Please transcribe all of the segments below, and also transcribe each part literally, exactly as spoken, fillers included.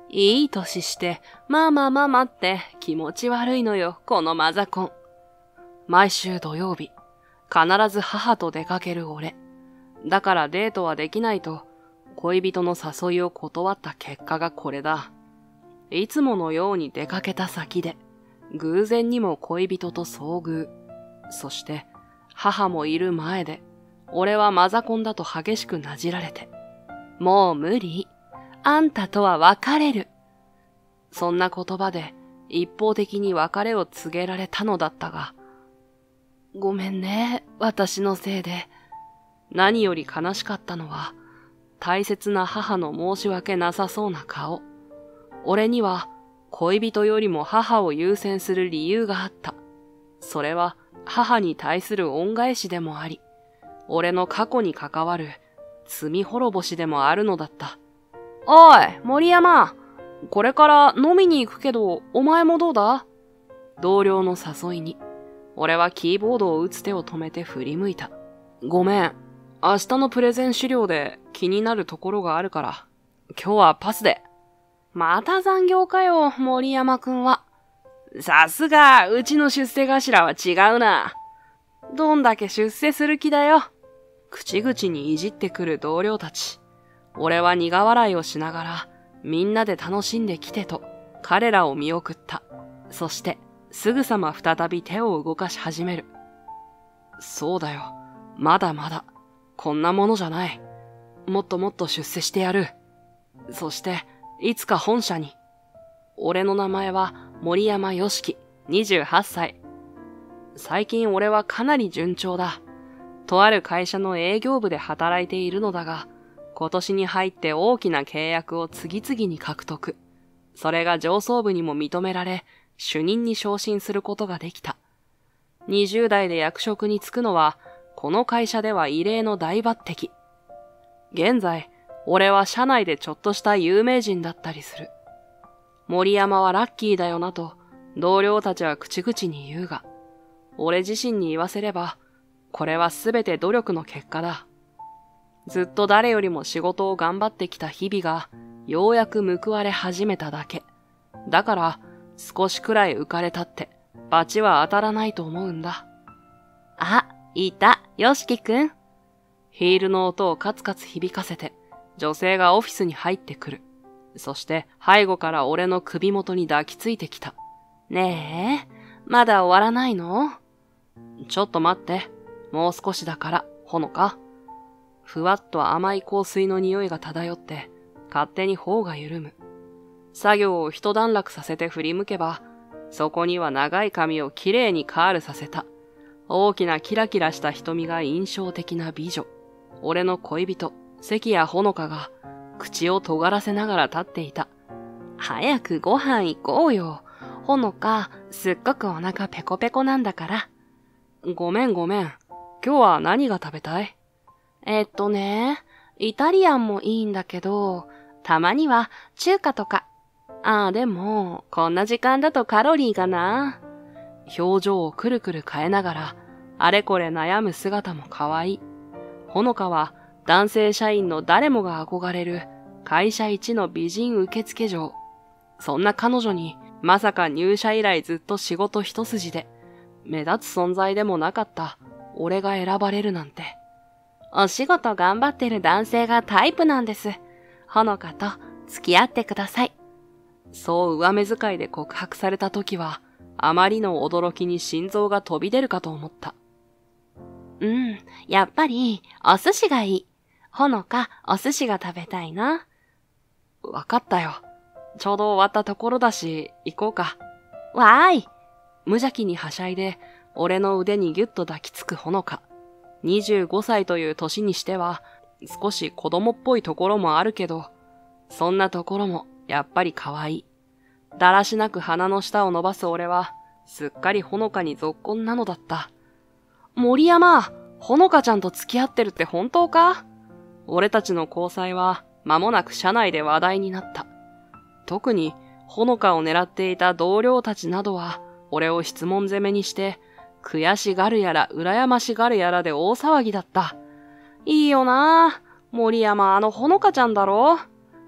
いい年して、まあまあまあまあって気持ち悪いのよ、このマザコン。毎週土曜日、必ず母と出かける俺。だからデートはできないと、恋人の誘いを断った結果がこれだ。いつものように出かけた先で、偶然にも恋人と遭遇。そして、母もいる前で、俺はマザコンだと激しくなじられて、もう無理。あんたとは別れる。そんな言葉で一方的に別れを告げられたのだったが、ごめんね、私のせいで。何より悲しかったのは、大切な母の申し訳なさそうな顔。俺には恋人よりも母を優先する理由があった。それは母に対する恩返しでもあり、俺の過去に関わる罪滅ぼしでもあるのだった。おい、森山。これから飲みに行くけど、お前もどうだ？同僚の誘いに、俺はキーボードを打つ手を止めて振り向いた。ごめん。明日のプレゼン資料で気になるところがあるから、今日はパスで。また残業かよ、森山くんは。さすが、うちの出世頭は違うな。どんだけ出世する気だよ。口々にいじってくる同僚たち。俺は苦笑いをしながら、みんなで楽しんできてと、彼らを見送った。そして、すぐさま再び手を動かし始める。そうだよ。まだまだ。こんなものじゃない。もっともっと出世してやる。そして、いつか本社に。俺の名前は森山よしき、にじゅうはっさい。最近俺はかなり順調だ。とある会社の営業部で働いているのだが、今年に入って大きな契約を次々に獲得。それが上層部にも認められ、主任に昇進することができた。にじゅう代で役職に就くのは、この会社では異例の大抜擢。現在、俺は社内でちょっとした有名人だったりする。森山はラッキーだよなと、同僚たちは口々に言うが、俺自身に言わせれば、これはすべて努力の結果だ。ずっと誰よりも仕事を頑張ってきた日々が、ようやく報われ始めただけ。だから、少しくらい浮かれたって、罰は当たらないと思うんだ。あ、いた、よしきくん。ヒールの音をカツカツ響かせて、女性がオフィスに入ってくる。そして背後から俺の首元に抱きついてきた。ねえ、まだ終わらないの？ちょっと待って。もう少しだから、ほのか。ふわっと甘い香水の匂いが漂って、勝手に頬が緩む。作業を一段落させて振り向けば、そこには長い髪をきれいにカールさせた。大きなキラキラした瞳が印象的な美女。俺の恋人、関谷ほのかが、口を尖らせながら立っていた。早くご飯行こうよ。ほのか、すっごくお腹ペコペコなんだから。ごめんごめん。今日は何が食べたい？えっとね、イタリアンもいいんだけど、たまには中華とか。ああ、でも、こんな時間だとカロリーがな。表情をくるくる変えながら、あれこれ悩む姿も可愛い。ほのかは、男性社員の誰もが憧れる会社一の美人受付嬢。そんな彼女にまさか入社以来ずっと仕事一筋で目立つ存在でもなかった俺が選ばれるなんて。お仕事頑張ってる男性がタイプなんです。ほのかと付き合ってください。そう上目遣いで告白された時はあまりの驚きに心臓が飛び出るかと思った。うん、やっぱりお寿司がいい。ほのか、お寿司が食べたいな。わかったよ。ちょうど終わったところだし、行こうか。わーい。無邪気にはしゃいで、俺の腕にぎゅっと抱きつくほのか。にじゅうごさいという年にしては、少し子供っぽいところもあるけど、そんなところもやっぱり可愛い。だらしなく鼻の下を伸ばす俺は、すっかりほのかにぞっこんなのだった。森山、ほのかちゃんと付き合ってるって本当か？俺たちの交際は間もなく社内で話題になった。特にほのかを狙っていた同僚たちなどは俺を質問攻めにして悔しがるやら羨ましがるやらで大騒ぎだった。いいよなぁ。森山あのほのかちゃんだろ？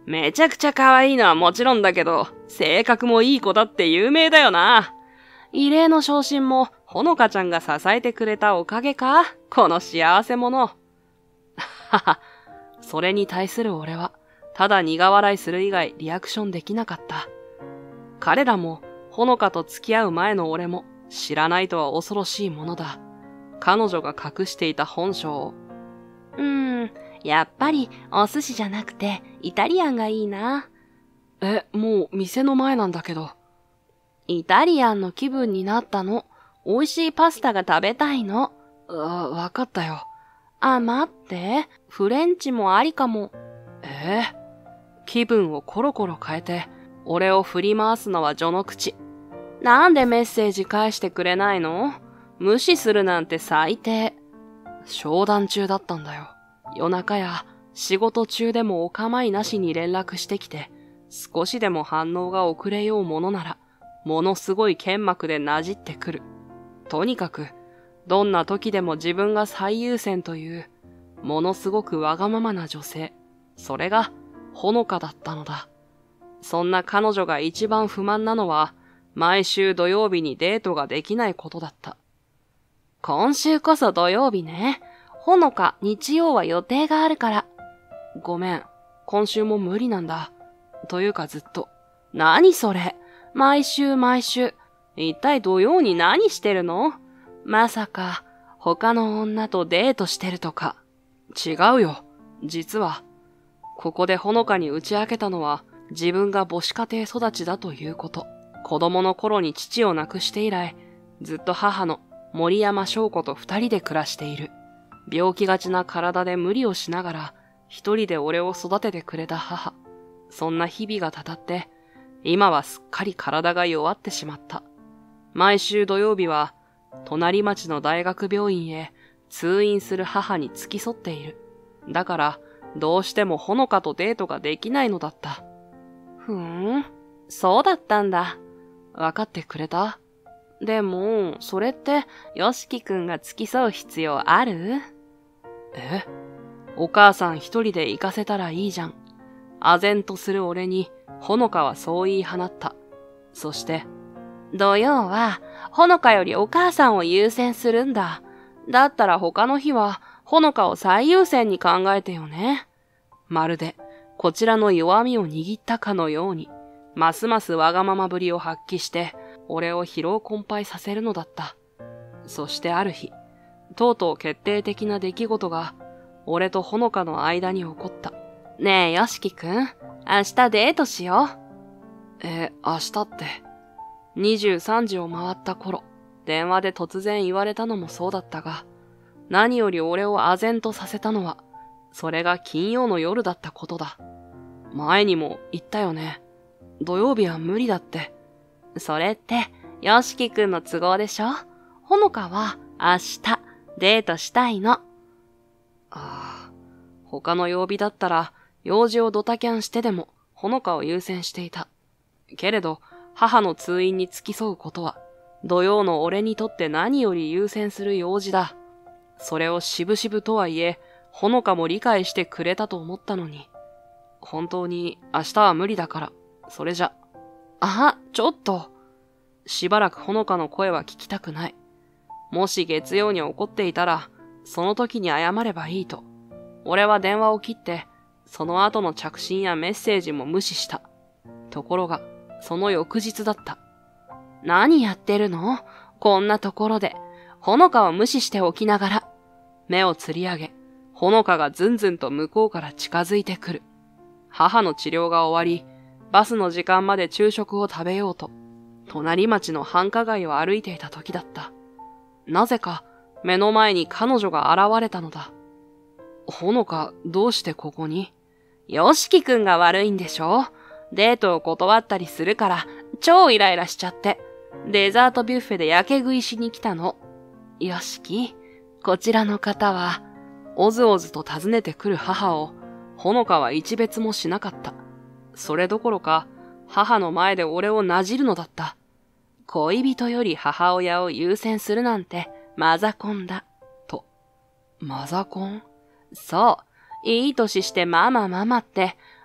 めちゃくちゃ可愛いのはもちろんだけど、性格もいい子だって有名だよな。異例の昇進も、ほのかちゃんが支えてくれたおかげか？この幸せ者。はは、それに対する俺は、ただ苦笑いする以外リアクションできなかった。彼らも、ほのかと付き合う前の俺も、知らないとは恐ろしいものだ。彼女が隠していた本性を。うーん、やっぱりお寿司じゃなくてイタリアンがいいな。え、もう店の前なんだけど。イタリアンの気分になったの。美味しいパスタが食べたいの。あ、わかったよ。あ、待って。フレンチもありかも。えー、気分をコロコロ変えて、俺を振り回すのは序の口。なんでメッセージ返してくれないの？無視するなんて最低。商談中だったんだよ。夜中や仕事中でもお構いなしに連絡してきて、少しでも反応が遅れようものなら、ものすごい剣幕でなじってくる。とにかく、どんな時でも自分が最優先という、ものすごくわがままな女性。それが、ほのかだったのだ。そんな彼女が一番不満なのは、毎週土曜日にデートができないことだった。今週こそ土曜日ね。ほのか日曜は予定があるから。ごめん、今週も無理なんだ。というかずっと。何それ？毎週毎週。一体土曜に何してるの？まさか、他の女とデートしてるとか。違うよ。実は、ここでほのかに打ち明けたのは、自分が母子家庭育ちだということ。子供の頃に父を亡くして以来、ずっと母の森山翔子と二人で暮らしている。病気がちな体で無理をしながら、一人で俺を育ててくれた母。そんな日々がたたって、今はすっかり体が弱ってしまった。毎週土曜日は、隣町の大学病院へ通院する母に付き添っている。だから、どうしてもほのかとデートができないのだった。ふーん、そうだったんだ。わかってくれた？でも、それって、よしきくんが付き添う必要ある？え？お母さん一人で行かせたらいいじゃん。唖然とする俺に、ほのかはそう言い放った。そして、土曜は、ほのかよりお母さんを優先するんだ。だったら他の日は、ほのかを最優先に考えてよね。まるで、こちらの弱みを握ったかのように、ますますわがままぶりを発揮して、俺を疲労困憊させるのだった。そしてある日、とうとう決定的な出来事が、俺とほのかの間に起こった。ねえ、よしきくん、明日デートしよう。え、明日って。にじゅうさんじを回った頃、電話で突然言われたのもそうだったが、何より俺を唖然とさせたのは、それが金曜の夜だったことだ。前にも言ったよね。土曜日は無理だって。それって、よしきくんの都合でしょ？ほのかは明日デートしたいの。ああ、他の曜日だったら用事をドタキャンしてでもほのかを優先していた。けれど母の通院に付き添うことは土曜の俺にとって何より優先する用事だ。それをしぶしぶとはいえ、ほのかも理解してくれたと思ったのに。本当に明日は無理だから、それじゃ。あ、ちょっと。しばらくほのかの声は聞きたくない。もし月曜に怒っていたら、その時に謝ればいいと。俺は電話を切って、その後の着信やメッセージも無視した。ところが、その翌日だった。何やってるの？こんなところで、ほのかを無視しておきながら。目をつり上げ、ほのかがずんずんと向こうから近づいてくる。母の治療が終わり、バスの時間まで昼食を食べようと、隣町の繁華街を歩いていた時だった。なぜか、目の前に彼女が現れたのだ。ほのか、どうしてここに？よしきくんが悪いんでしょ？デートを断ったりするから、超イライラしちゃって、デザートビュッフェでやけ食いしに来たの。よしき、こちらの方は、おずおずと訪ねてくる母を、ほのかは一別もしなかった。それどころか、母の前で俺をなじるのだった。恋人より母親を優先するなんて、マザコンだ。と。マザコン？そう。いい歳してママママって、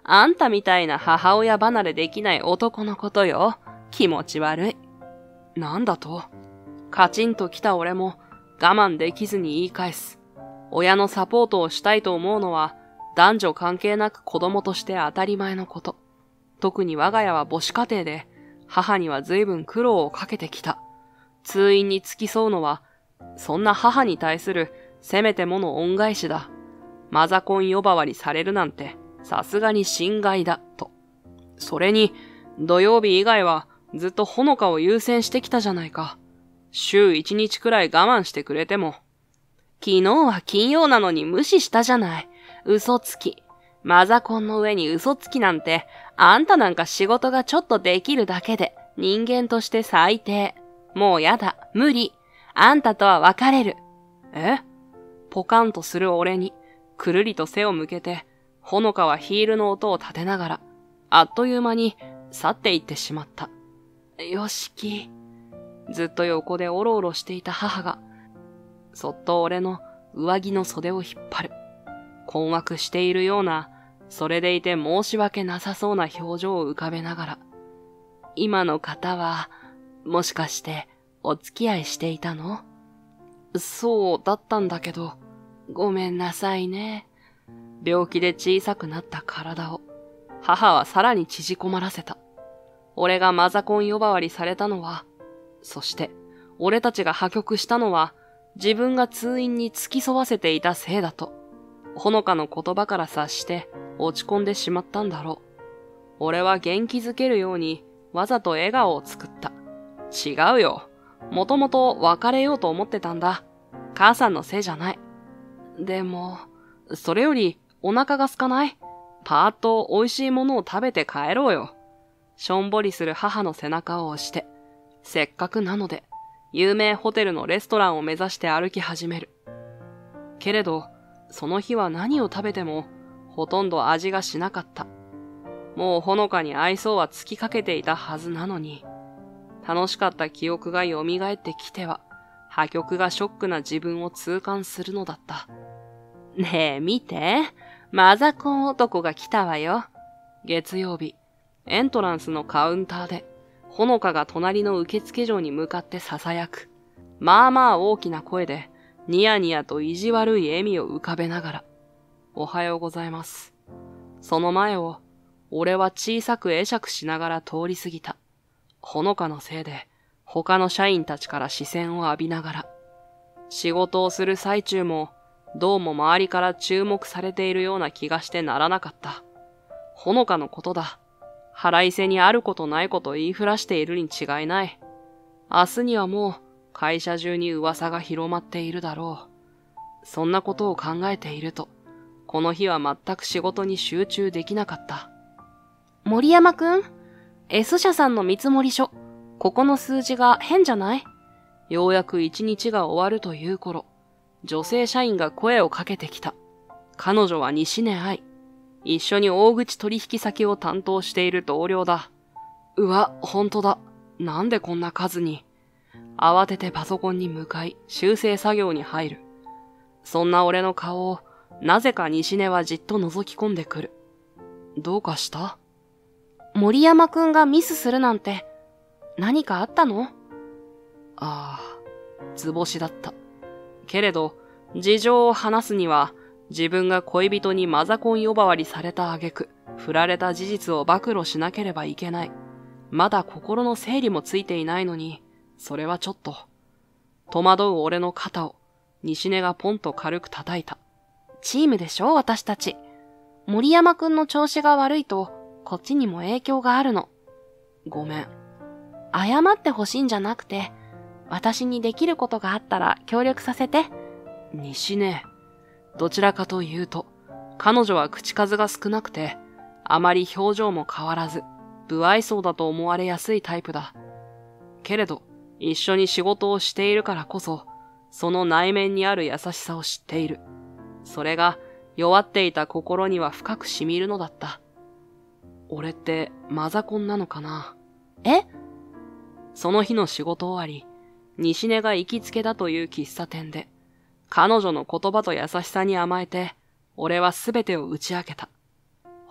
あんたみたいな母親離れできない男のことよ。気持ち悪い。なんだと？カチンと来た俺も我慢できずに言い返す。親のサポートをしたいと思うのは男女関係なく子供として当たり前のこと。特に我が家は母子家庭で、母には随分苦労をかけてきた。通院に付き添うのは、そんな母に対するせめてもの恩返しだ。マザコン呼ばわりされるなんて、さすがに心外だ、と。それに、土曜日以外はずっとほのかを優先してきたじゃないか。週一日くらい我慢してくれても。昨日は金曜なのに無視したじゃない。嘘つき。マザコンの上に嘘つきなんて、あんたなんか仕事がちょっとできるだけで、人間として最低。もうやだ、無理。あんたとは別れる。え？ポカンとする俺に、くるりと背を向けて、ほのかはヒールの音を立てながら、あっという間に去っていってしまった。よしき。ずっと横でおろおろしていた母が、そっと俺の上着の袖を引っ張る。困惑しているような、それでいて申し訳なさそうな表情を浮かべながら、今の方は、もしかしてお付き合いしていたの？そうだったんだけど、ごめんなさいね。病気で小さくなった体を、母はさらに縮こまらせた。俺がマザコン呼ばわりされたのは、そして、俺たちが破局したのは、自分が通院に付き添わせていたせいだと、ほのかの言葉から察して落ち込んでしまったんだろう。俺は元気づけるように、わざと笑顔を作った。違うよ。もともと別れようと思ってたんだ。母さんのせいじゃない。でも、それよりお腹が空かない？パーッと美味しいものを食べて帰ろうよ。しょんぼりする母の背中を押して、せっかくなので、有名ホテルのレストランを目指して歩き始める。けれど、その日は何を食べても、ほとんど味がしなかった。もうほのかに愛想は尽きかけていたはずなのに、楽しかった記憶が蘇ってきては、破局がショックな自分を痛感するのだった。ねえ、見て。マザコン男が来たわよ。月曜日、エントランスのカウンターで、ほのかが隣の受付嬢に向かって囁く。まあまあ大きな声で、ニヤニヤと意地悪い笑みを浮かべながら、おはようございます。その前を、俺は小さく会釈しながら通り過ぎた。ほのかのせいで、他の社員たちから視線を浴びながら、仕事をする最中も、どうも周りから注目されているような気がしてならなかった。ほのかのことだ。腹いせにあることないこと言いふらしているに違いない。明日にはもう会社中に噂が広まっているだろう。そんなことを考えていると、この日は全く仕事に集中できなかった。森山くん、S 社さんの見積書、ここの数字が変じゃない？ようやく一日が終わるという頃、女性社員が声をかけてきた。彼女は西根愛。一緒に大口取引先を担当している同僚だ。うわ、ほんとだ。なんでこんな数に。慌ててパソコンに向かい、修正作業に入る。そんな俺の顔を、なぜか西根はじっと覗き込んでくる。どうかした？森山くんがミスするなんて、何かあったの？ああ、図星だった。けれど、事情を話すには、自分が恋人にマザコン呼ばわりされた挙句、振られた事実を暴露しなければいけない。まだ心の整理もついていないのに、それはちょっと。戸惑う俺の肩を、西根がポンと軽く叩いた。チームでしょ、私たち。森山くんの調子が悪いと、こっちにも影響があるの。ごめん。謝ってほしいんじゃなくて、私にできることがあったら協力させて。西根。どちらかというと、彼女は口数が少なくて、あまり表情も変わらず、不愛想だと思われやすいタイプだ。けれど、一緒に仕事をしているからこそ、その内面にある優しさを知っている。それが、弱っていた心には深く染みるのだった。俺ってマザコンなのかな？え？その日の仕事終わり、西根が行きつけだという喫茶店で、彼女の言葉と優しさに甘えて、俺はすべてを打ち明けた。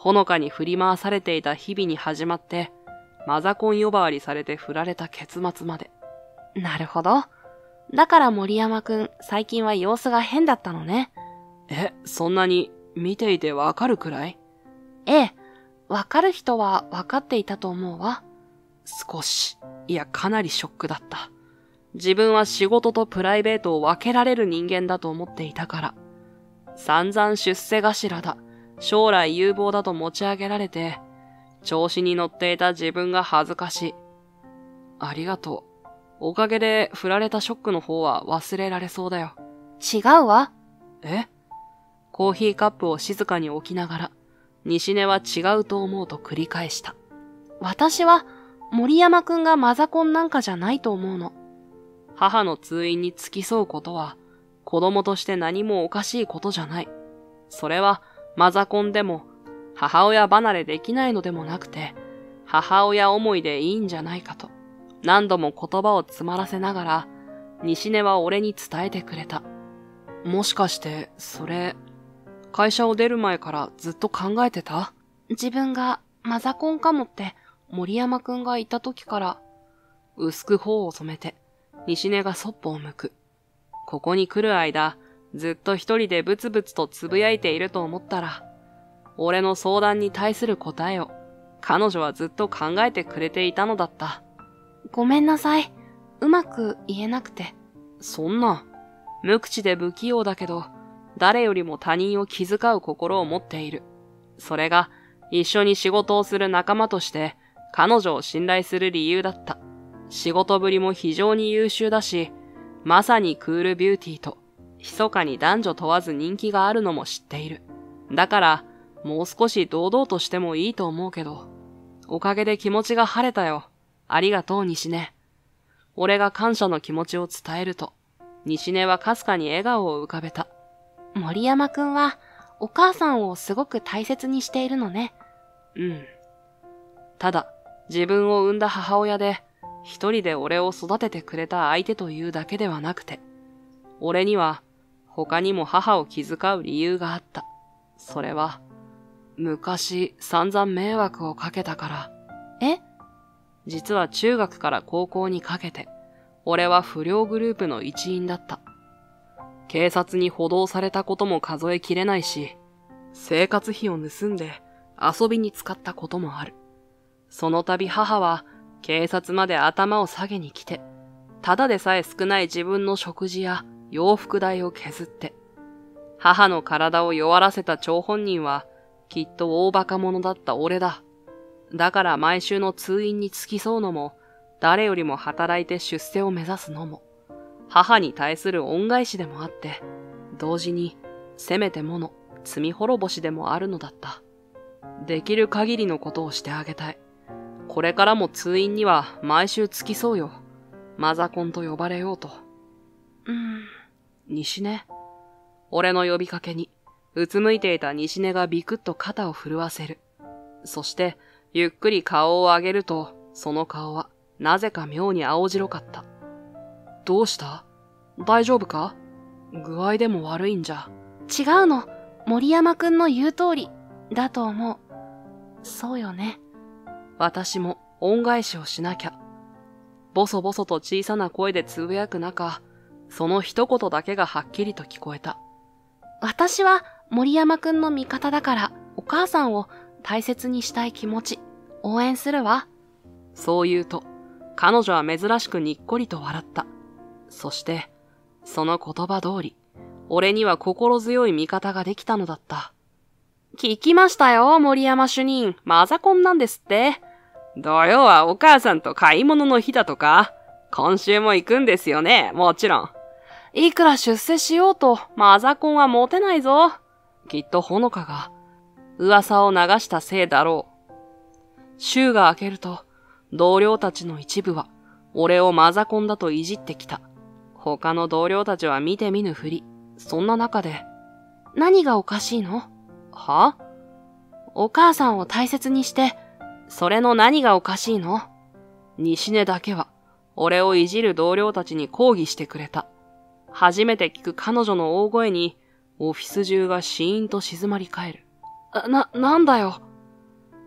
ほのかに振り回されていた日々に始まって、マザコン呼ばわりされて振られた結末まで。 なるほど。だから森山くん、最近は様子が変だったのね。 え、そんなに見ていてわかるくらい？ ええ、わかる人はわかっていたと思うわ。 少し、いやかなりショックだった。自分は仕事とプライベートを分けられる人間だと思っていたから。散々出世頭だ、将来有望だと持ち上げられて、調子に乗っていた自分が恥ずかしい。ありがとう。おかげで振られたショックの方は忘れられそうだよ。 違うわ。 え？コーヒーカップを静かに置きながら、西根は違うと思うと繰り返した。 私は森山くんがマザコンなんかじゃないと思うの。 母の通院に付き添うことは、子供として何もおかしいことじゃない。それはマザコンでも、母親離れできないのでもなくて、母親思いでいいんじゃないかと、何度も言葉を詰まらせながら、西根は俺に伝えてくれた。もしかして、それ、会社を出る前からずっと考えてた？ 自分がマザコンかもって森山くんがいた時から。 薄く頬を染めて、西根がそっぽを向く。ここに来る間、ずっと一人でブツブツとつぶやいていると思ったら、俺の相談に対する答えを、彼女はずっと考えてくれていたのだった。 ごめんなさい。うまく言えなくて。 そんな、無口で不器用だけど、誰よりも他人を気遣う心を持っている。それが、一緒に仕事をする仲間として、彼女を信頼する理由だった。仕事ぶりも非常に優秀だし、まさにクールビューティーと、密かに男女問わず人気があるのも知っている。だから、もう少し堂々としてもいいと思うけど、おかげで気持ちが晴れたよ。ありがとう、西根。俺が感謝の気持ちを伝えると、西根はかすかに笑顔を浮かべた。 森山くんは、お母さんをすごく大切にしているのね。 うん。ただ、自分を産んだ母親で、一人で俺を育ててくれた相手というだけではなくて、俺には、他にも母を気遣う理由があった。それは、昔散々迷惑をかけたから。 え？ 実は中学から高校にかけて、俺は不良グループの一員だった。警察に補導されたことも数えきれないし、生活費を盗んで遊びに使ったこともある。その度母は警察まで頭を下げに来て、ただでさえ少ない自分の食事や洋服代を削って、母の体を弱らせた張本人はきっと大バカ者だった俺だ。だから毎週の通院に付き添うのも、誰よりも働いて出世を目指すのも、母に対する恩返しでもあって、同時にせめてもの罪滅ぼしでもあるのだった。できる限りのことをしてあげたい。これからも通院には毎週付き添うよ。マザコンと呼ばれようと。 うーん。 西根。俺の呼びかけに、うつむいていた西根がビクッと肩を震わせる。そして、ゆっくり顔を上げると、その顔は、なぜか妙に青白かった。どうした？大丈夫か？具合でも悪いんじゃ。 違うの。森山くんの言う通り、だと思う。そうよね。 私も恩返しをしなきゃ。ボソボソと小さな声でつぶやく中、その一言だけがはっきりと聞こえた。 私は森山くんの味方だから、お母さんを大切にしたい気持ち、応援するわ。 そう言うと、彼女は珍しくにっこりと笑った。そして、その言葉通り、俺には心強い味方ができたのだった。聞きましたよ、森山主任。マザコンなんですって。土曜はお母さんと買い物の日だとか。今週も行くんですよね、もちろん。いくら出世しようと、マザコンはモテないぞ。きっとほのかが、噂を流したせいだろう。週が明けると、同僚たちの一部は、俺をマザコンだといじってきた。他の同僚たちは見て見ぬふり。そんな中で、 何がおかしいの？ は？ お母さんを大切にして、それの何がおかしいの？ 西根だけは、俺をいじる同僚たちに抗議してくれた。初めて聞く彼女の大声に、オフィス中がシーンと静まり返る。 な、なんだよ。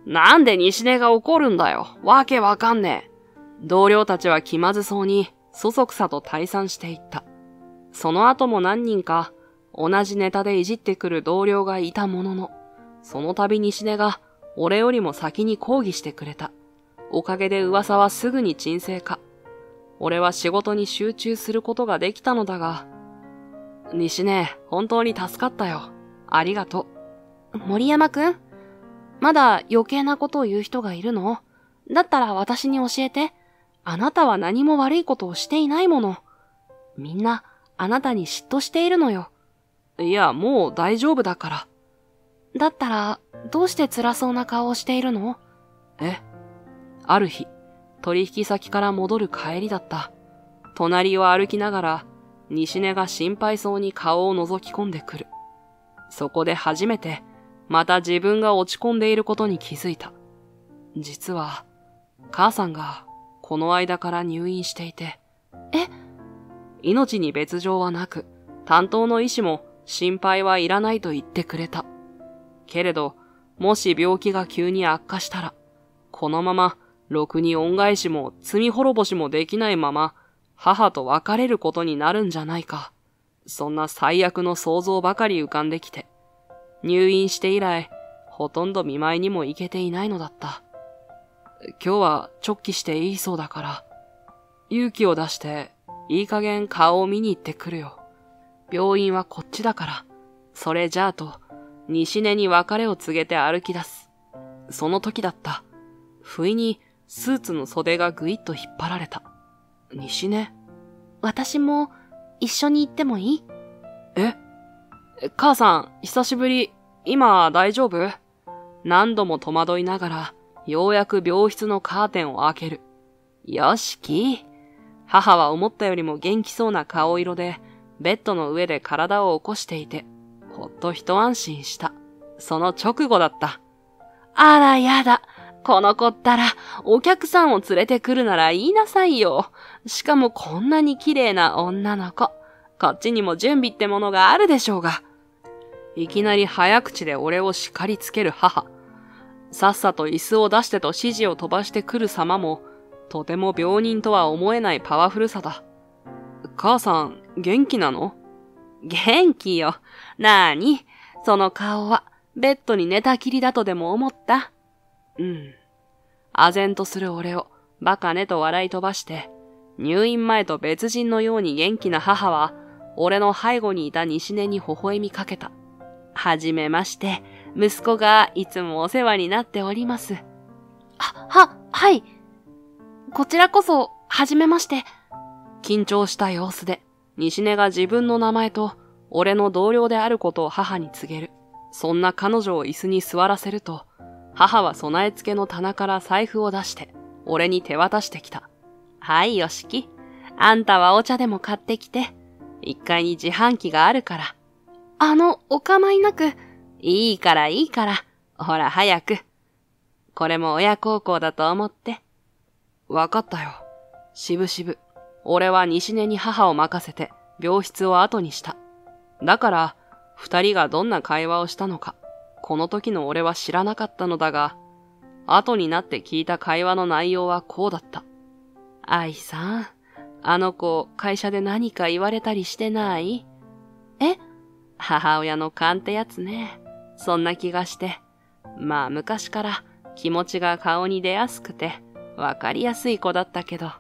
なんで西根が怒るんだよ。わけわかんねえ。同僚たちは気まずそうに、そそくさと退散していった。その後も何人か、同じネタでいじってくる同僚がいたものの、その度西根が、俺よりも先に抗議してくれた。おかげで噂はすぐに沈静化。俺は仕事に集中することができたのだが、西根、本当に助かったよ。ありがとう。森山くん、まだ余計なことを言う人がいるの？だったら私に教えて。あなたは何も悪いことをしていないもの。みんな、あなたに嫉妬しているのよ。 いや、もう大丈夫だから。 だったら、どうして辛そうな顔をしているの？ え？ある日、取引先から戻る帰りだった。隣を歩きながら、西根が心配そうに顔を覗き込んでくる。そこで初めて、また自分が落ち込んでいることに気づいた。実は、母さんが、この間から入院していて。 え？ 命に別状はなく、担当の医師も心配はいらないと言ってくれた。けれど、もし病気が急に悪化したら、このまま、ろくに恩返しも罪滅ぼしもできないまま、母と別れることになるんじゃないか。そんな最悪の想像ばかり浮かんできて、入院して以来、ほとんど見舞いにも行けていないのだった。今日は直帰していいそうだから、勇気を出して、いい加減顔を見に行ってくるよ。病院はこっちだから、それじゃあと、西根に別れを告げて歩き出す。その時だった。不意にスーツの袖がぐいっと引っ張られた。西根？ 私も一緒に行ってもいい？ え？母さん、久しぶり。今大丈夫？何度も戸惑いながら、ようやく病室のカーテンを開ける。よしき。母は思ったよりも元気そうな顔色で、ベッドの上で体を起こしていて、ほっと一安心した。その直後だった。 あらやだ。この子ったら、お客さんを連れてくるなら言いなさいよ。しかもこんなに綺麗な女の子。こっちにも準備ってものがあるでしょうが。 いきなり早口で俺を叱りつける母。さっさと椅子を出してと指示を飛ばしてくる様も、とても病人とは思えないパワフルさだ。母さん、元気なの？ 元気よ。なーに？その顔は、ベッドに寝たきりだとでも思った？ うん。唖然とする俺を、バカねと笑い飛ばして、入院前と別人のように元気な母は、俺の背後にいた西根に微笑みかけた。 はじめまして、息子がいつもお世話になっております。は、は、はい。こちらこそ、はじめまして。 緊張した様子で、西根が自分の名前と、俺の同僚であることを母に告げる。そんな彼女を椅子に座らせると、母は備え付けの棚から財布を出して、俺に手渡してきた。 はい、よしき。あんたはお茶でも買ってきて。一階に自販機があるから。あの、お構いなく。いいからいいから。ほら、早く。これも親孝行だと思って。 わかったよ。しぶしぶ。俺は西根に母を任せて、病室を後にした。だから、二人がどんな会話をしたのか、この時の俺は知らなかったのだが、後になって聞いた会話の内容はこうだった。 愛さん、あの子、会社で何か言われたりしてない？え？母親の勘ってやつね。そんな気がして。まあ昔から気持ちが顔に出やすくて、わかりやすい子だったけど。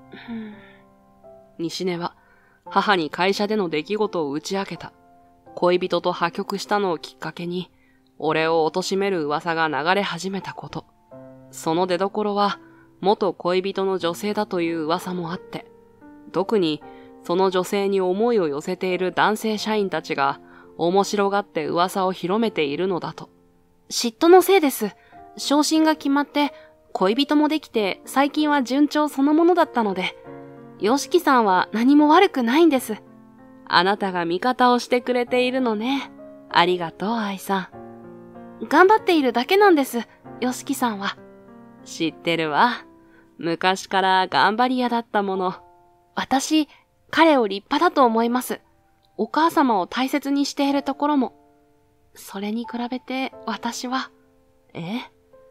西根は、母に会社での出来事を打ち明けた。恋人と破局したのをきっかけに、俺を貶める噂が流れ始めたこと。その出所は、元恋人の女性だという噂もあって、特にその女性に思いを寄せている男性社員たちが面白がって噂を広めているのだと。嫉妬のせいです。昇進が決まって恋人もできて最近は順調そのものだったので、よしきさんは何も悪くないんです。あなたが味方をしてくれているのね。ありがとう、愛さん。頑張っているだけなんです、よしきさんは。知ってるわ。昔から頑張り屋だったもの。私、彼を立派だと思います。お母様を大切にしているところも。それに比べて私は。え？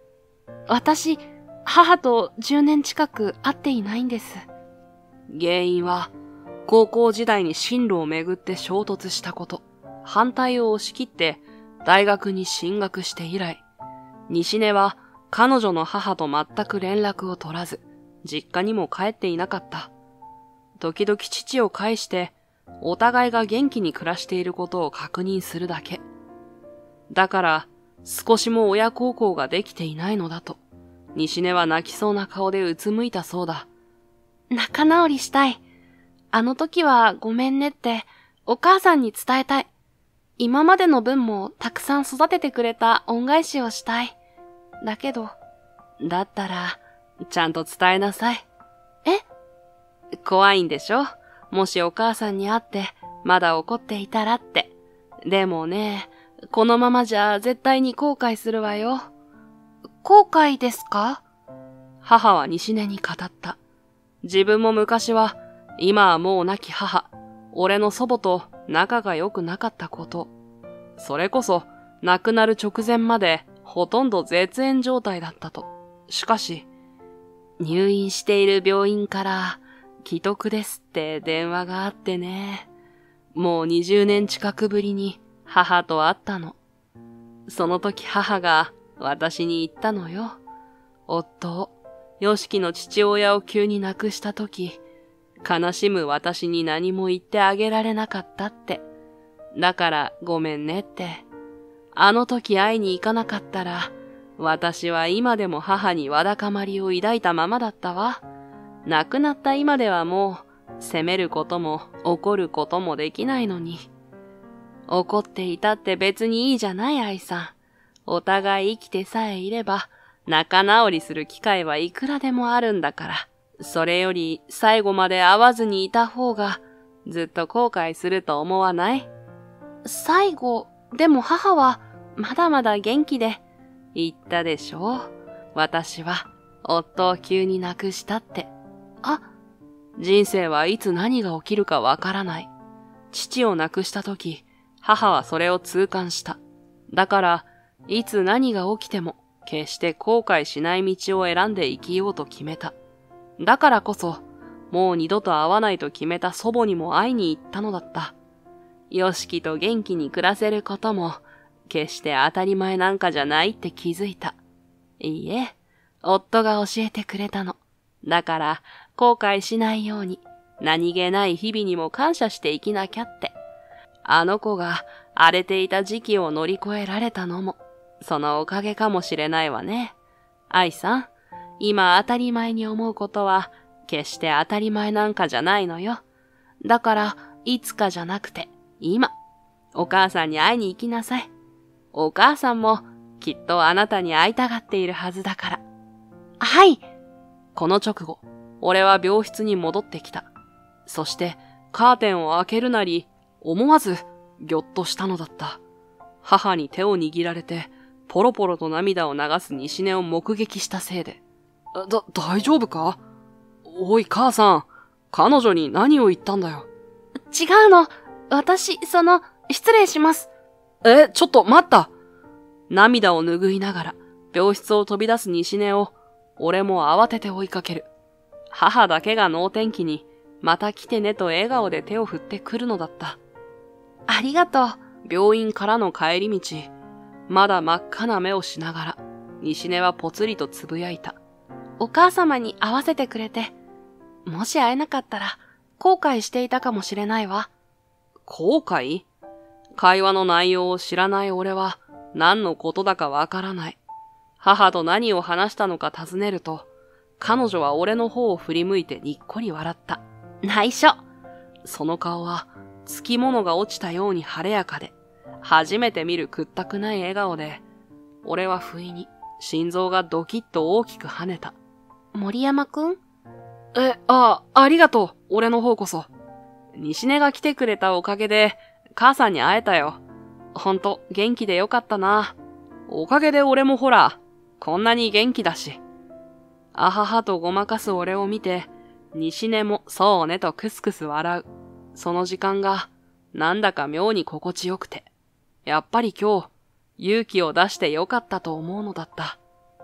私、母とじゅうねん近く会っていないんです。 原因は、高校時代に進路をめぐって衝突したこと、反対を押し切って大学に進学して以来、西根は彼女の母と全く連絡を取らず、実家にも帰っていなかった。時々父を介して、お互いが元気に暮らしていることを確認するだけ。だから、少しも親孝行ができていないのだと、西根は泣きそうな顔でうつむいたそうだ。 仲直りしたい。あの時はごめんねって、お母さんに伝えたい。今までの分もたくさん育ててくれた恩返しをしたい。だけど、 だったら、ちゃんと伝えなさい。 え？ 怖いんでしょ？もしお母さんに会って、まだ怒っていたらって。でもね、このままじゃ絶対に後悔するわよ。 後悔ですか？ 母は西根に語った。自分も昔は、今はもう亡き母、俺の祖母と仲が良くなかったこと。それこそ、亡くなる直前まで、ほとんど絶縁状態だったと。しかし、入院している病院から、危篤ですって電話があってね。もうにじゅうねん近くぶりに母と会ったの。その時母が私に言ったのよ。夫を、よしきの父親を急に亡くした時、悲しむ私に何も言ってあげられなかったって。だからごめんねって。あの時会いに行かなかったら、私は今でも母にわだかまりを抱いたままだったわ。亡くなった今ではもう、責めることも怒ることもできないのに。怒っていたって別にいいじゃない愛さん。お互い生きてさえいれば、仲直りする機会はいくらでもあるんだから。それより最後まで会わずにいた方が、ずっと後悔すると思わない？ 最後、でも母は、 まだまだ元気で、言ったでしょ？私は、夫を急に亡くしたって。 あ、 人生はいつ何が起きるかわからない。父を亡くしたとき、母はそれを痛感した。だから、いつ何が起きても、決して後悔しない道を選んで生きようと決めた。だからこそ、もう二度と会わないと決めた祖母にも会いに行ったのだった。よしきと元気に暮らせることも、決して当たり前なんかじゃないって気づいた。いいえ、夫が教えてくれたの。だから、後悔しないように、何気ない日々にも感謝して生きなきゃって。あの子が荒れていた時期を乗り越えられたのも、そのおかげかもしれないわね。愛さん、今当たり前に思うことは、決して当たり前なんかじゃないのよ。だから、いつかじゃなくて、今、お母さんに会いに行きなさい。お母さんも、きっとあなたに会いたがっているはずだから。 はい。 この直後、俺は病室に戻ってきた。そして、カーテンを開けるなり、思わず、ぎょっとしたのだった。母に手を握られて、ポロポロと涙を流す西根を目撃したせいで。だ、大丈夫か？おい母さん、彼女に何を言ったんだよ。 違うの。私、その、失礼します。 え、ちょっと待った。涙を拭いながら、病室を飛び出す西根を、俺も慌てて追いかける。母だけが能天気に、また来てねと笑顔で手を振ってくるのだった。 ありがとう。 病院からの帰り道、まだ真っ赤な目をしながら、西根はぽつりとつぶやいた。 お母様に会わせてくれて、もし会えなかったら、後悔していたかもしれないわ。 後悔？会話の内容を知らない俺は、何のことだかわからない。母と何を話したのか尋ねると、彼女は俺の方を振り向いてにっこり笑った。 内緒。 その顔は、つきものが落ちたように晴れやかで、初めて見る屈託ない笑顔で、俺は不意に心臓がドキッと大きく跳ねた。 森山くん？ え、ああ、ありがとう、俺の方こそ。西根が来てくれたおかげで、母さんに会えたよ。ほんと、元気でよかったな。おかげで俺もほら、こんなに元気だし。あははとごまかす俺を見て、西根もそうねとクスクス笑う。その時間が、なんだか妙に心地よくて。やっぱり今日、勇気を出してよかったと思うのだった。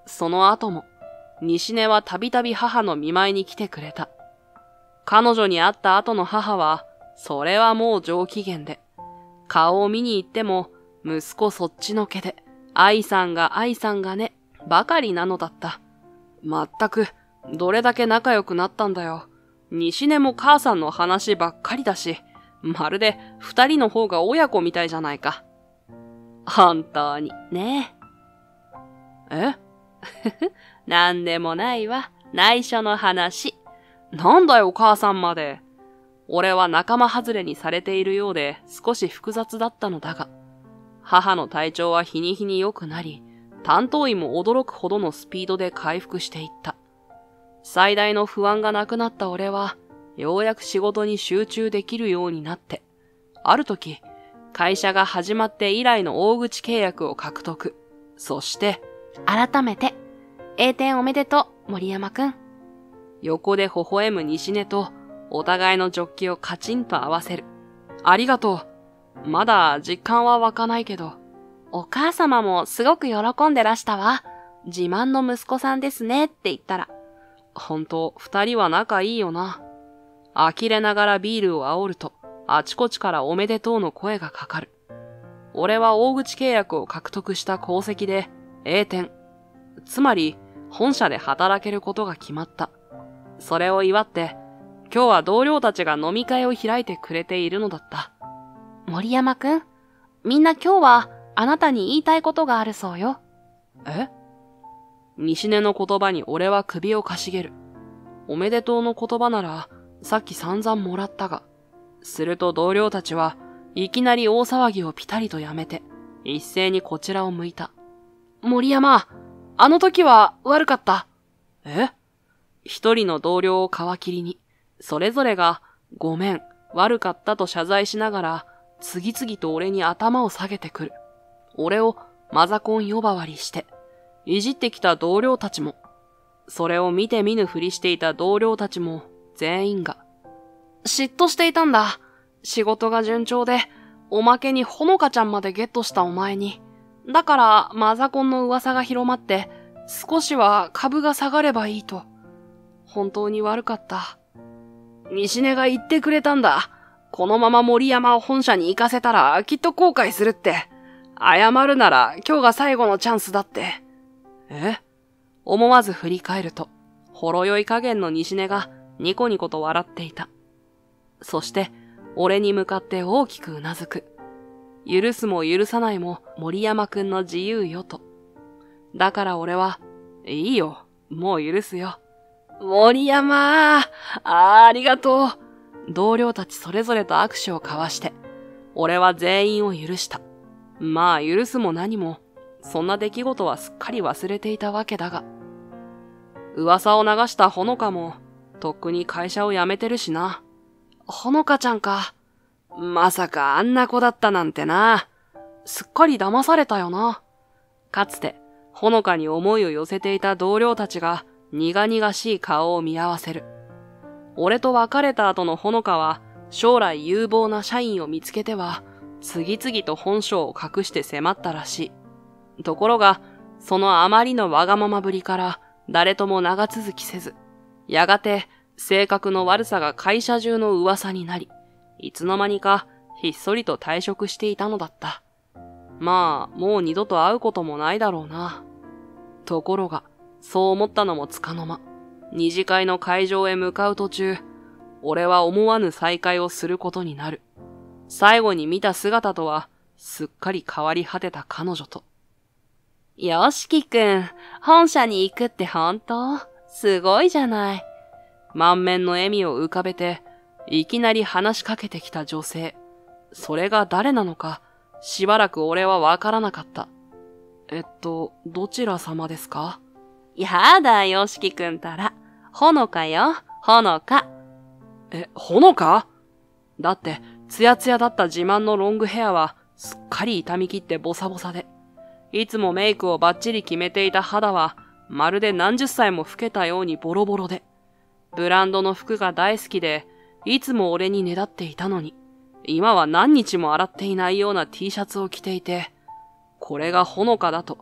その後も、西根はたびたび母の見舞いに来てくれた。彼女に会った後の母は、それはもう上機嫌で、顔を見に行っても、息子そっちのけで、愛さんが愛さんがね、ばかりなのだった。まったく、どれだけ仲良くなったんだよ。西根も母さんの話ばっかりだし、まるで二人の方が親子みたいじゃないか。本当に、ねえ。えなんでもないわ。内緒の話。なんだよ、母さんまで。俺は仲間外れにされているようで少し複雑だったのだが、母の体調は日に日に良くなり、担当医も驚くほどのスピードで回復していった。最大の不安がなくなった俺は、ようやく仕事に集中できるようになって、ある時、会社が始まって以来の大口契約を獲得。そして、 改めて、栄転おめでとう、森山くん。 横で微笑む西根と、お互いのジョッキをカチンと合わせる。ありがとう。まだ実感は湧かないけど。 お母様もすごく喜んでらしたわ。自慢の息子さんですねって言ったら。 ほんと、二人は仲いいよな。呆れながらビールを煽ると、あちこちからおめでとうの声がかかる。俺は大口契約を獲得した功績で、栄転。つまり、本社で働けることが決まった。それを祝って、今日は同僚たちが飲み会を開いてくれているのだった。 森山くん、みんな今日はあなたに言いたいことがあるそうよ。 え？西根の言葉に俺は首をかしげる。おめでとうの言葉ならさっき散々もらったが、すると同僚たちはいきなり大騒ぎをピタリとやめて、一斉にこちらを向いた。森山、あの時は悪かった。え？一人の同僚を皮切りに、それぞれが、ごめん、悪かったと謝罪しながら、次々と俺に頭を下げてくる。俺をマザコン呼ばわりして、いじってきた同僚たちも、それを見て見ぬふりしていた同僚たちも、全員が、嫉妬していたんだ。仕事が順調で、おまけにほのかちゃんまでゲットしたお前に。だからマザコンの噂が広まって、少しは株が下がればいいと。本当に悪かった。西根が言ってくれたんだ。このまま森山を本社に行かせたらきっと後悔するって。謝るなら今日が最後のチャンスだって。え？思わず振り返ると、ほろ酔い加減の西根がニコニコと笑っていた。そして、俺に向かって大きくうなずく。許すも許さないも森山くんの自由よと。だから俺は、いいよ、もう許すよ。森山ー、あ, ありがとう。同僚たちそれぞれと握手を交わして、俺は全員を許した。まあ許すも何も、そんな出来事はすっかり忘れていたわけだが。噂を流したほのかも、とっくに会社を辞めてるしな。ほのかちゃんか。まさかあんな子だったなんてな。すっかり騙されたよな。かつて、ほのかに思いを寄せていた同僚たちが、苦々しい顔を見合わせる。俺と別れた後のほのかは、将来有望な社員を見つけては、次々と本性を隠して迫ったらしい。ところが、そのあまりのわがままぶりから、誰とも長続きせず、やがて、性格の悪さが会社中の噂になり、いつの間にか、ひっそりと退職していたのだった。まあ、もう二度と会うこともないだろうな。ところが、そう思ったのもつかの間、二次会の会場へ向かう途中、俺は思わぬ再会をすることになる。最後に見た姿とは、すっかり変わり果てた彼女と。よしきくん、本社に行くって本当？すごいじゃない。満面の笑みを浮かべて、いきなり話しかけてきた女性。それが誰なのか、しばらく俺はわからなかった。えっと、どちら様ですか？やだ、よしきくんたら。ほのかよ、ほのか。え、ほのか？だって、ツヤツヤだった自慢のロングヘアは、すっかり傷み切ってボサボサで、いつもメイクをバッチリ決めていた肌は、まるで何十歳も老けたようにボロボロで、ブランドの服が大好きで、いつも俺にねだっていたのに、今は何日も洗っていないような T シャツを着ていて、これがほのかだと、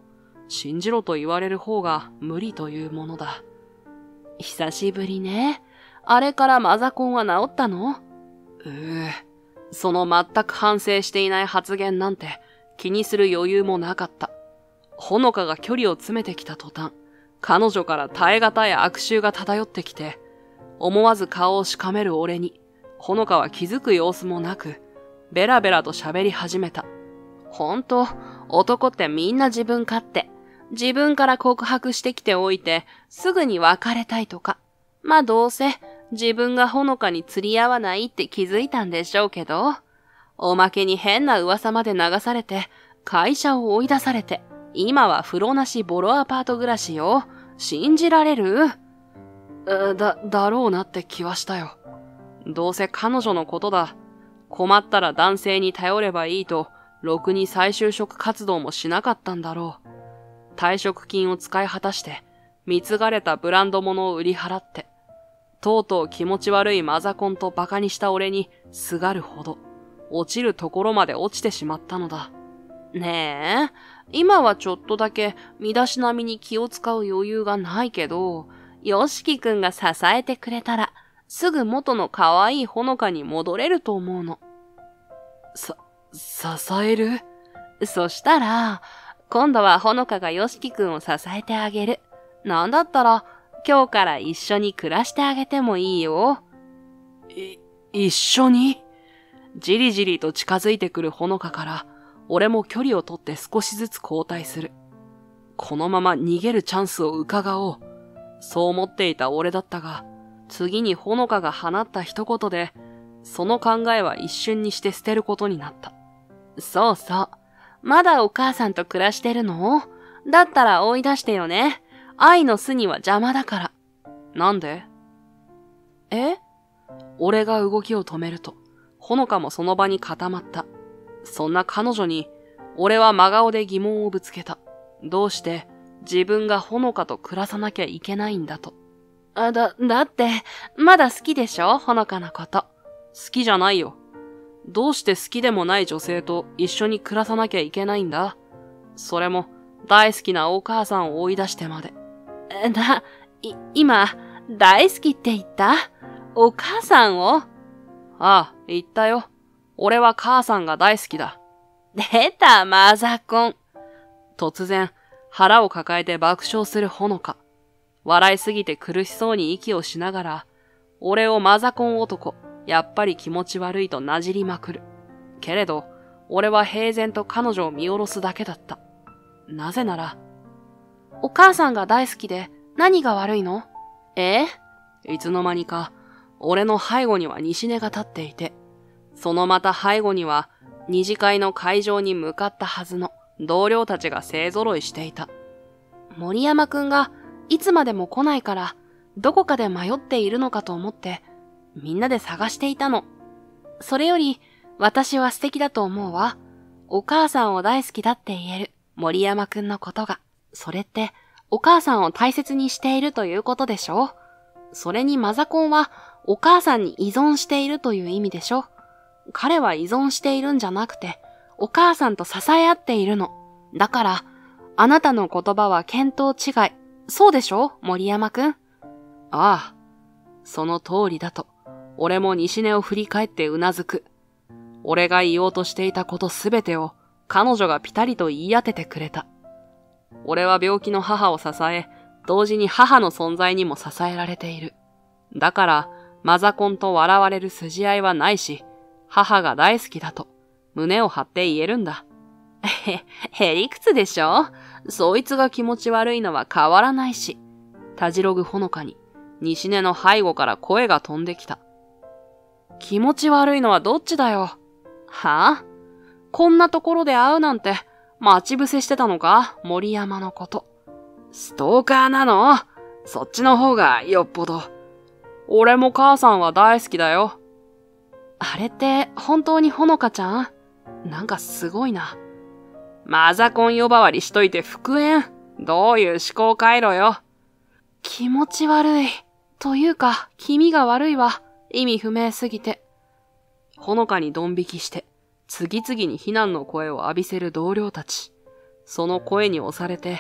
信じろと言われる方が無理というものだ。 久しぶりね。あれからマザコンは治ったの？ うぅ、その全く反省していない発言なんて気にする余裕もなかった。ほのかが距離を詰めてきた途端、彼女から耐え難い悪臭が漂ってきて、思わず顔をしかめる俺に、ほのかは気づく様子もなく、ベラベラと喋り始めた。 ほんと、男ってみんな自分勝手。自分から告白してきておいて、すぐに別れたいとか。まあどうせ、自分がほのかに釣り合わないって気づいたんでしょうけど、おまけに変な噂まで流されて、会社を追い出されて、今は風呂なしボロアパート暮らしよ。信じられる？ だ、だろうなって気はしたよ。どうせ彼女のことだ。困ったら男性に頼ればいいと、ろくに再就職活動もしなかったんだろう。退職金を使い果たして、貢がれたブランド物を売り払って、とうとう気持ち悪いマザコンと馬鹿にした俺にすがるほど、落ちるところまで落ちてしまったのだ。 ねえ、今はちょっとだけ身だしなみに気を使う余裕がないけど、よしきくんが支えてくれたら、すぐ元の可愛いほのかに戻れると思うの。 さ、支える？ そしたら、今度はほのかがよしきくんを支えてあげる。なんだったら、今日から一緒に暮らしてあげてもいいよ。 い、一緒に？じりじりと近づいてくるほのかから、俺も距離をとって少しずつ後退する。このまま逃げるチャンスを伺おう。そう思っていた俺だったが、次にほのかが放った一言で、その考えは一瞬にして捨てることになった。 そうそう。まだお母さんと暮らしてるの？だったら追い出してよね。愛の巣には邪魔だから。 なんで？ え？ 俺が動きを止めると、ほのかもその場に固まった。そんな彼女に、俺は真顔で疑問をぶつけた。どうして自分がほのかと暮らさなきゃいけないんだと。 あ、だ、だって、まだ好きでしょ？ほのかのこと。 好きじゃないよ。どうして好きでもない女性と一緒に暮らさなきゃいけないんだ？それも大好きなお母さんを追い出してまで。 な、い、今、大好きって言った？お母さんを？ ああ、言ったよ。俺は母さんが大好きだ。 出た、マザコン。 突然、腹を抱えて爆笑するほのか。笑いすぎて苦しそうに息をしながら、俺をマザコン男、やっぱり気持ち悪いとなじりまくる。けれど、俺は平然と彼女を見下ろすだけだった。なぜなら、 お母さんが大好きで何が悪いの？え？ いつの間にか、俺の背後には西根が立っていて、そのまた背後には、二次会の会場に向かったはずの同僚たちが勢揃いしていた。 森山くんがいつまでも来ないから、どこかで迷っているのかと思って、みんなで探していたの。それより、私は素敵だと思うわ。お母さんを大好きだって言える森山くんのことが。それって、お母さんを大切にしているということでしょ？それにマザコンは、お母さんに依存しているという意味でしょ？彼は依存しているんじゃなくて、お母さんと支え合っているの。だから、あなたの言葉は見当違い。そうでしょ？森山くん。 ああ、その通りだと。俺も西根を振り返ってうなずく。俺が言おうとしていたことすべてを彼女がピタリと言い当ててくれた。俺は病気の母を支え、同時に母の存在にも支えられている。だから、マザコンと笑われる筋合いはないし、母が大好きだと胸を張って言えるんだ。 へ、へりくつでしょ？そいつが気持ち悪いのは変わらないし。 たじろぐほのかに、西根の背後から声が飛んできた。気持ち悪いのはどっちだよ。 はあ？ こんなところで会うなんて、待ち伏せしてたのか？森山のこと。ストーカーなの？そっちの方がよっぽど。俺も母さんは大好きだよ。 あれって本当にほのかちゃん？なんかすごいな。 マザコン呼ばわりしといて復縁？どういう思考回路よ。 気持ち悪い。というか、気味が悪いわ。意味不明すぎて。 ほのかにドン引きして、次々に非難の声を浴びせる同僚たち。その声に押されて、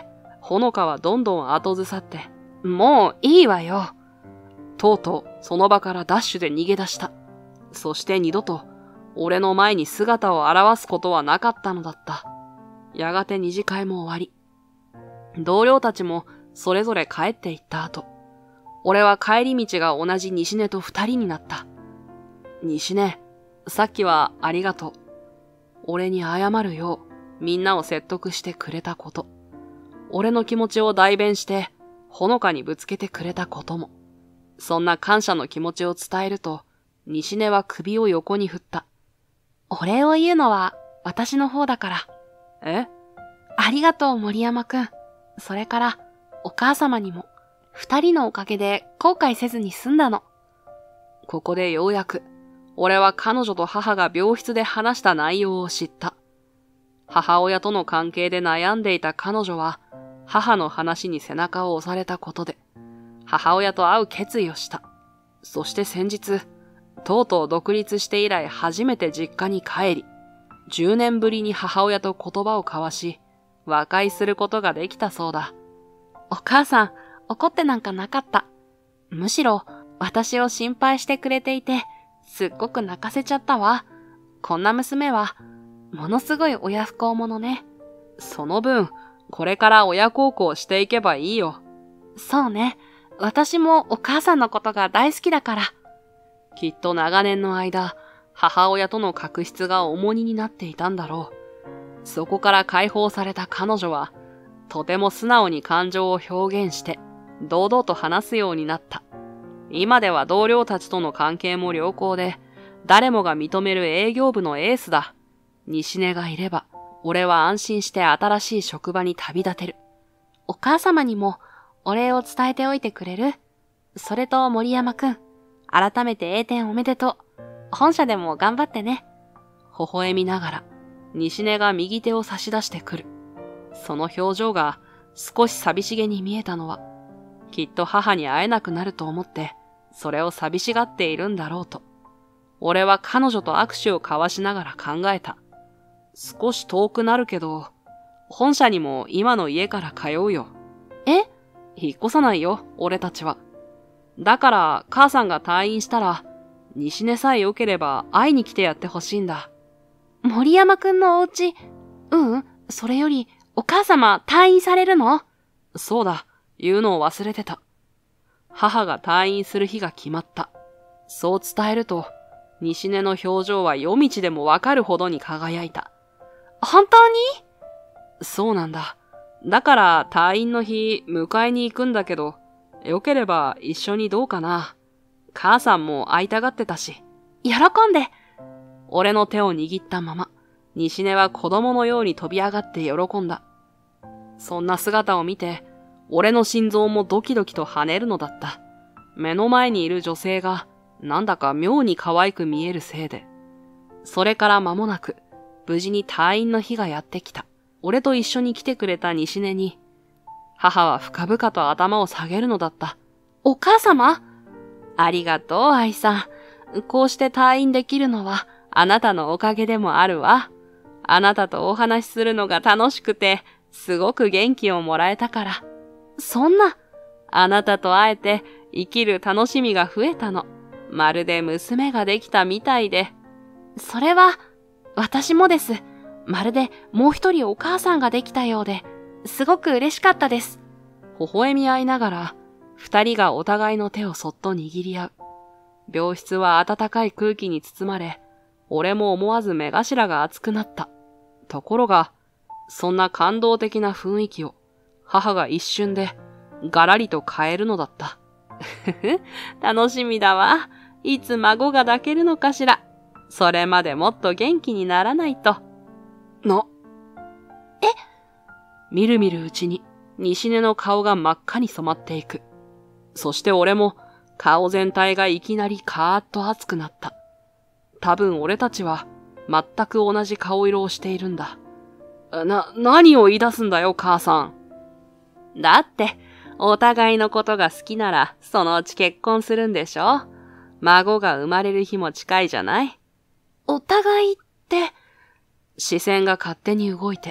ほのかはどんどん後ずさって、もういいわよ。とうとうその場からダッシュで逃げ出した。そして二度と俺の前に姿を現すことはなかったのだった。やがて二次会も終わり。同僚たちもそれぞれ帰っていった後、俺は帰り道が同じ西根と二人になった。西根、さっきはありがとう。俺に謝るようみんなを説得してくれたこと。俺の気持ちを代弁してほのかにぶつけてくれたことも。そんな感謝の気持ちを伝えると、西根は首を横に振った。お礼を言うのは私の方だから。え？ありがとう森山くん。それからお母様にも二人のおかげで後悔せずに済んだの。ここでようやく俺は彼女と母が病室で話した内容を知った。母親との関係で悩んでいた彼女は母の話に背中を押されたことで母親と会う決意をした。そして先日、とうとう独立して以来初めて実家に帰り、じゅうねんぶりに母親と言葉を交わし、和解することができたそうだ。お母さん、怒ってなんかなかった。むしろ、私を心配してくれていて、すっごく泣かせちゃったわ。こんな娘は、ものすごい親不孝者ね。その分、これから親孝行していけばいいよ。そうね。私もお母さんのことが大好きだから。きっと長年の間、母親との確執が重荷になっていたんだろう。そこから解放された彼女は、とても素直に感情を表現して、堂々と話すようになった。今では同僚たちとの関係も良好で、誰もが認める営業部のエースだ。西根がいれば、俺は安心して新しい職場に旅立てる。お母様にもお礼を伝えておいてくれる？それと森山くん、改めて栄転おめでとう。本社でも頑張ってね。微笑みながら、西根が右手を差し出してくる。その表情が少し寂しげに見えたのは、きっと母に会えなくなると思って、それを寂しがっているんだろうと。俺は彼女と握手を交わしながら考えた。少し遠くなるけど、本社にも今の家から通うよ。え？引っ越さないよ、俺たちは。だから母さんが退院したら、西根さえ良ければ会いに来てやってほしいんだ。森山くんのお家、ううん、それよりお母様退院されるの？そうだ、言うのを忘れてた。母が退院する日が決まった。そう伝えると、西根の表情は夜道でもわかるほどに輝いた。本当に？そうなんだ。だから退院の日迎えに行くんだけど、よければ一緒にどうかな。母さんも会いたがってたし。喜んで。俺の手を握ったまま、西根は子供のように飛び上がって喜んだ。そんな姿を見て、俺の心臓もドキドキと跳ねるのだった。目の前にいる女性が、なんだか妙に可愛く見えるせいで。それから間もなく、無事に退院の日がやってきた。俺と一緒に来てくれた西根に、母は深々と頭を下げるのだった。お母様？ありがとう、愛さん。こうして退院できるのは、あなたのおかげでもあるわ。あなたとお話しするのが楽しくて、すごく元気をもらえたから。そんな、あなたと会えて生きる楽しみが増えたの。まるで娘ができたみたいで。それは、私もです。まるでもう一人お母さんができたようで、すごく嬉しかったです。微笑み合いながら、二人がお互いの手をそっと握り合う。病室は暖かい空気に包まれ、俺も思わず目頭が熱くなった。ところが、そんな感動的な雰囲気を、母が一瞬で、ガラリと変えるのだった。ふふ、楽しみだわ。いつ孫が抱けるのかしら。それまでもっと元気にならないと。な、え？みるみるうちに、西根の顔が真っ赤に染まっていく。そして俺も、顔全体がいきなりカーッと熱くなった。多分俺たちは、全く同じ顔色をしているんだ。な、何を言い出すんだよ、母さん。だって、お互いのことが好きなら、そのうち結婚するんでしょ？孫が生まれる日も近いじゃない？お互いって、視線が勝手に動いて、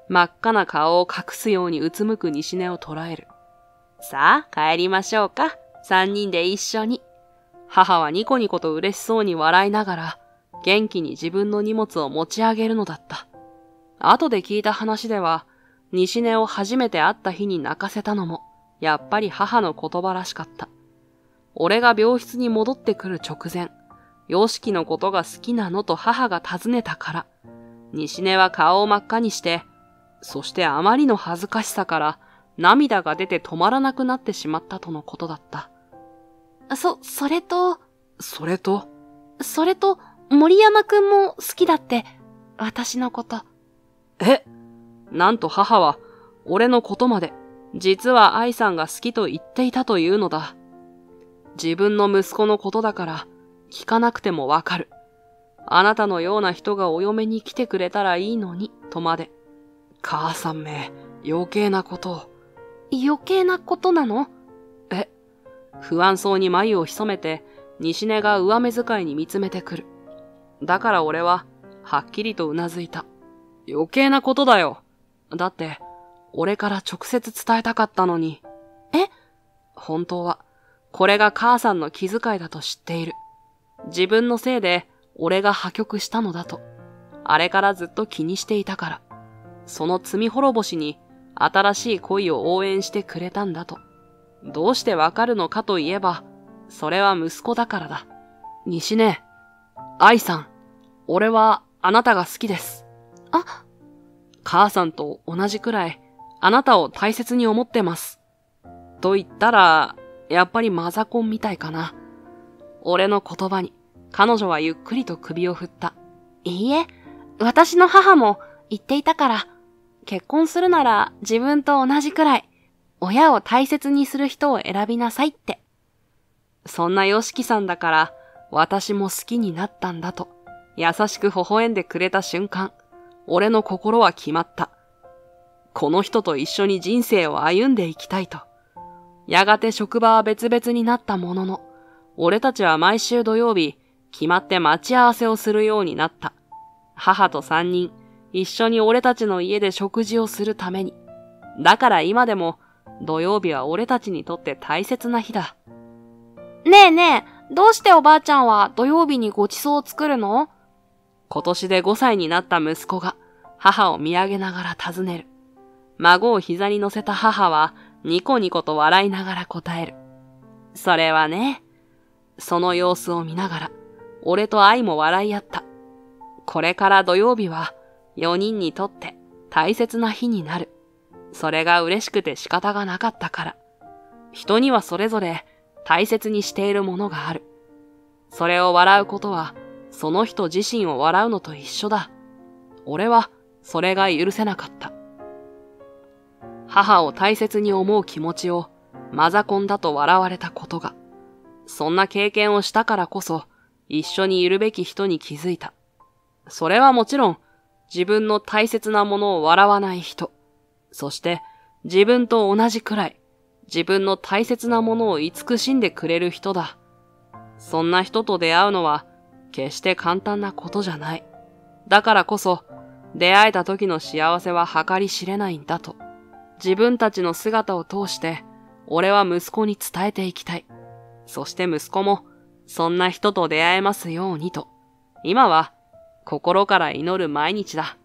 真っ赤な顔を隠すようにうつむく西根を捉える。さあ、帰りましょうか。三人で一緒に。母はニコニコと嬉しそうに笑いながら、元気に自分の荷物を持ち上げるのだった。後で聞いた話では、西根を初めて会った日に泣かせたのも、やっぱり母の言葉らしかった。俺が病室に戻ってくる直前、ヨシキのことが好きなのと母が尋ねたから、西根は顔を真っ赤にして、そしてあまりの恥ずかしさから涙が出て止まらなくなってしまったとのことだった。 そ、それと、 それと、 それと、森山くんも好きだって、私のこと。 え？なんと母は、俺のことまで、実は愛さんが好きと言っていたというのだ。自分の息子のことだから、聞かなくてもわかる。あなたのような人がお嫁に来てくれたらいいのに、とまで。母さんめ、余計なことを。 余計なことなの？ え？不安そうに眉を潜めて、西根が上目遣いに見つめてくる。だから俺は、はっきりとうなずいた。余計なことだよ。だって、俺から直接伝えたかったのに。 え？ 本当は、これが母さんの気遣いだと知っている。自分のせいで、俺が破局したのだと。あれからずっと気にしていたから。その罪滅ぼしに、新しい恋を応援してくれたんだと。どうしてわかるのかといえば、それは息子だからだ。西根、愛さん、俺はあなたが好きです。 あ、 母さんと同じくらい、あなたを大切に思ってます。と言ったら、やっぱりマザコンみたいかな。俺の言葉に、彼女はゆっくりと首を振った。 いいえ、私の母も言っていたから、結婚するなら自分と同じくらい、親を大切にする人を選びなさいって。 そんなヨシキさんだから、私も好きになったんだと、優しく微笑んでくれた瞬間、俺の心は決まった。この人と一緒に人生を歩んでいきたいと。やがて職場は別々になったものの、俺たちは毎週土曜日、決まって待ち合わせをするようになった。母と三人、一緒に俺たちの家で食事をするために。だから今でも、土曜日は俺たちにとって大切な日だ。 ねえねえ、どうしておばあちゃんは土曜日にごちそうを作るの？ 今年でごさいになった息子が、母を見上げながら尋ねる。孫を膝に乗せた母は、ニコニコと笑いながら答える。それはね、その様子を見ながら、俺と愛も笑い合った。これから土曜日は、よにんにとって大切な日になる。それが嬉しくて仕方がなかったから。人にはそれぞれ大切にしているものがある。それを笑うことは、その人自身を笑うのと一緒だ。俺は、それが許せなかった。母を大切に思う気持ちを、マザコンだと笑われたことが、そんな経験をしたからこそ、一緒にいるべき人に気づいた。それはもちろん、自分の大切なものを笑わない人、そして自分と同じくらい、自分の大切なものを慈しんでくれる人だ。そんな人と出会うのは、決して簡単なことじゃない。だからこそ、出会えた時の幸せは計り知れないんだと。自分たちの姿を通して、俺は息子に伝えていきたい。そして息子も、そんな人と出会えますようにと。今は、心から祈る毎日だ。